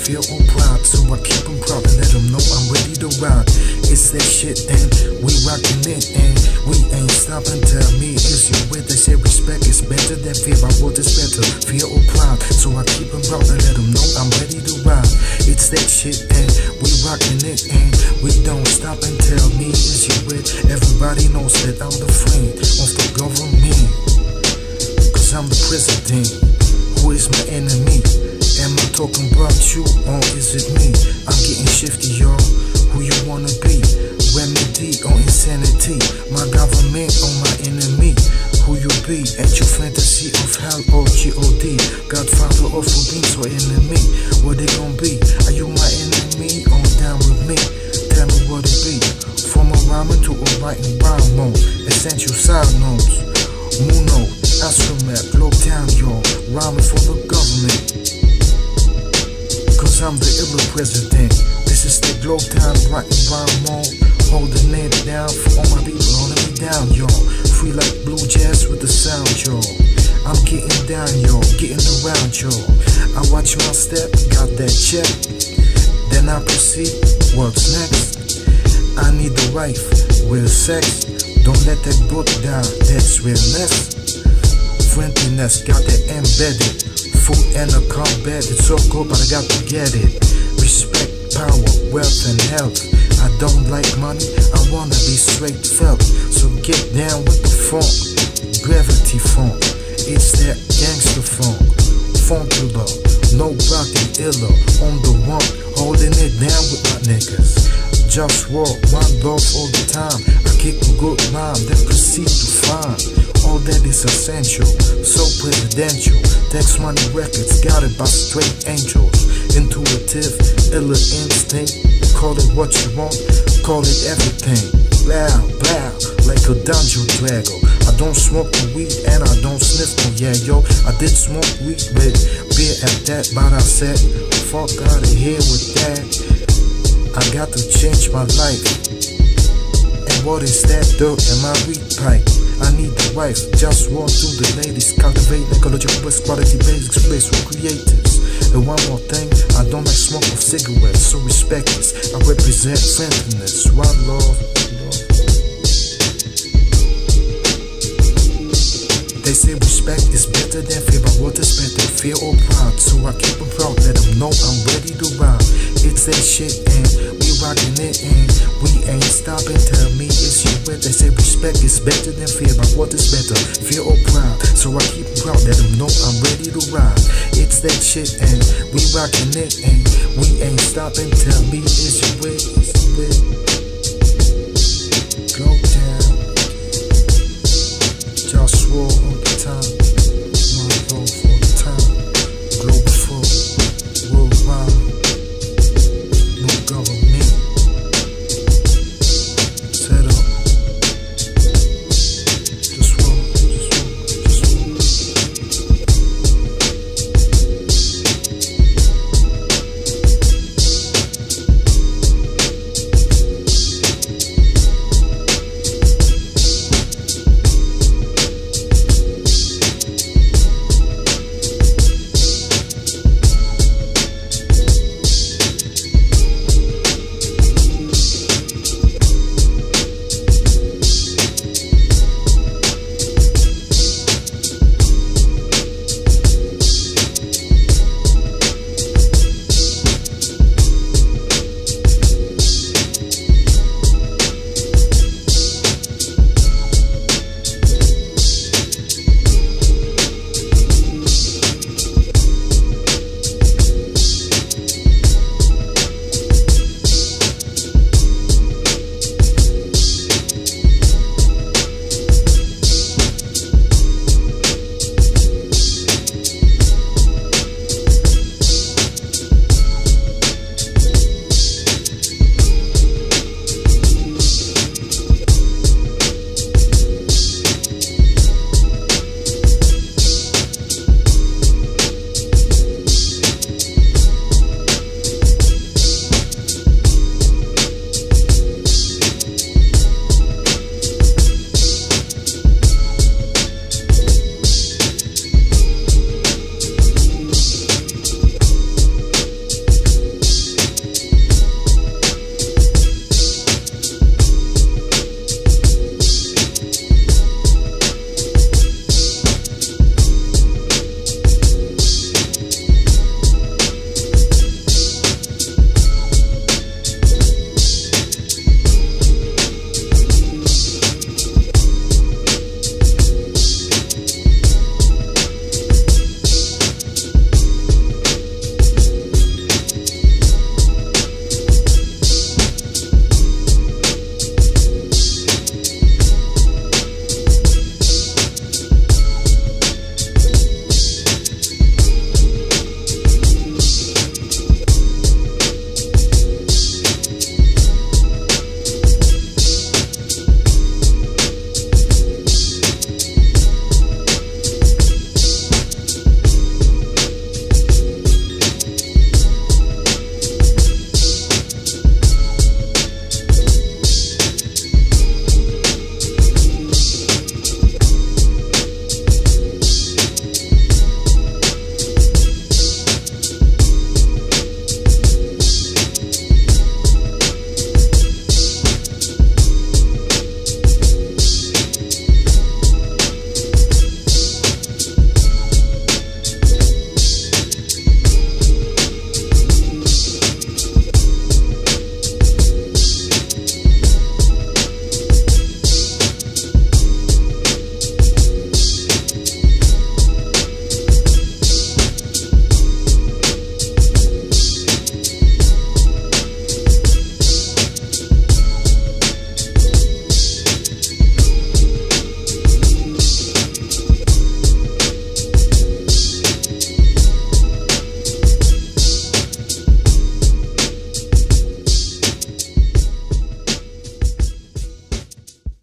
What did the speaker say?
fear or pride, so I keep them proud and let them know I'm ready to ride. It's that shit and we rockin' it and we ain't stopping. Tell me, is you with? They say respect is better than fear, but what is better, fear or pride? So I keep them proud and let them know I'm ready to ride. It's that shit and we rockin' it and we don't stop. And tell me, is you with? Everybody knows that I'm the friend of the government, cause I'm the president. Who is my enemy? Am I talking about you or is it me? I'm getting shifty, y'all. Who you wanna be? Remedy or insanity? My government or my enemy? Who you be? Ain't you fantasy of hell or G.O.D? Godfather or beings or enemy? What they gon' be? Are you my enemy or down with me? Tell me what it be. From a rhyming to a writing rhyme mode. Essential side notes. Muno, Astromet, Globetown, y'all. Rhyming for the government, cause I'm the iller president. This is the Globetown writing rhyme mode. Holding it down for all my people, holding me down, y'all. Free like blue jazz with the sound, y'all. I'm getting down, y'all, getting around, y'all. I watch my step, got that check. Then I proceed, what's next? I need the wife, real sex. Don't let that book down, that's realness. Friendliness, got that embedded. Food and a combat, it's so cool, but I got to get it. Respect, power, wealth and health. I don't like money, I wanna be straight felt. So get down with the funk, gravity funk. It's that gangster funk, funkular, no rockin' iller. On the one, holding it down with my niggas. Just walk, my love all the time. I kick a good rhyme, then proceed to find all that is essential, so presidential. Tax Money Records, got it by straight angels. Intuitive, iller instinct. Call it what you want, call it everything. Blah, blah, like a dungeon dragon. I don't smoke the weed and I don't sniff no, yeah, yo. I did smoke weed with beer at that, but I said, fuck out of here with that. I got to change my life. And what is that dirt in my weed pipe? I need the wife, just walk through the ladies. Cultivate ecological best quality basics, place for creators. And one more thing, I don't like smoke of cigarettes, so respect this. I represent friendliness, one love. They say respect is better than fear, but what is better, fear or pride? So I keep them proud, let them know I'm ready to ride. It's that shit and we rockin' it and we ain't stopping. Tell me, is you with? They say respect is better than fear, but what is better, fear or pride? So I keep them proud, let them know I'm ready to ride. It's that shit and we rockin' it and we ain't stopping. Tell me, is you with? Go down, just roll.